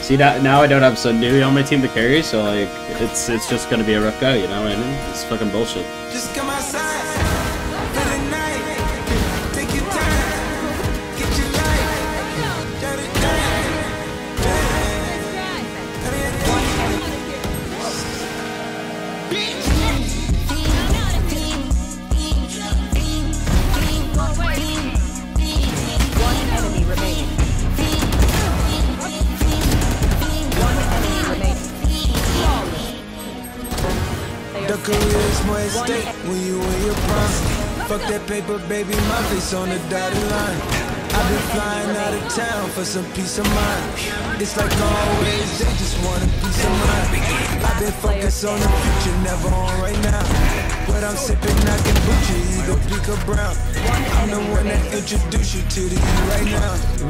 See that now I don't have Sundu on my team to carry, so like it's just gonna be a rough go, you know what I mean? It's fucking bullshit. Just come outside for the night. Take your time, get your life. Got it done. One enemy remaining. The career's more at stake when you in your prime. Fuck that paper, baby, my face on the dotted line. I've been flying out of town for some peace of mind. It's like always, they just want a piece of mind. I've been focused on the future, never on right now. But I'm sipping, I can boot you, either pink or brown. I'm the one that introduced you to the E right now.